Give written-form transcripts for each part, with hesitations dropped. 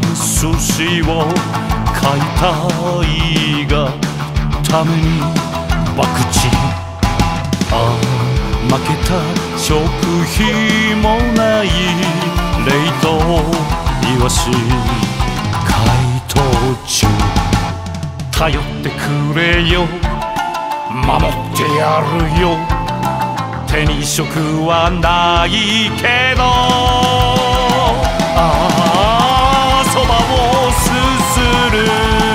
寿司を買いたいがために博打。ああ負けた食費もない冷凍イワシ解凍中。頼ってくれよ守ってやるよ。手に職はないけどああそばをすする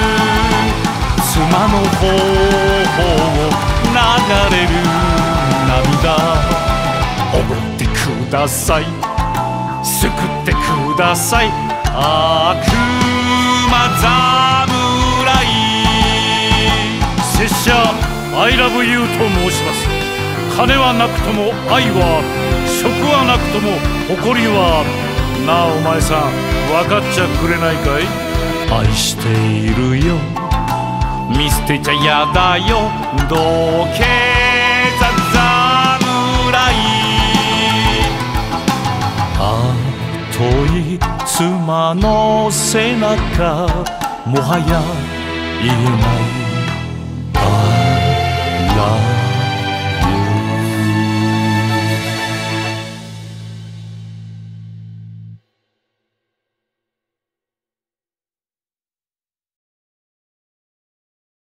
妻の方を流れる涙。おごってください救ってください悪魔侍。拙者 I love you と申します。金はなくとも愛はある。職はなくとも誇りはある。なあお前さん分かっちゃくれないかい。愛しているよ見捨てちゃやだよ土下座侍。遠い妻の背中もはや言えない。I love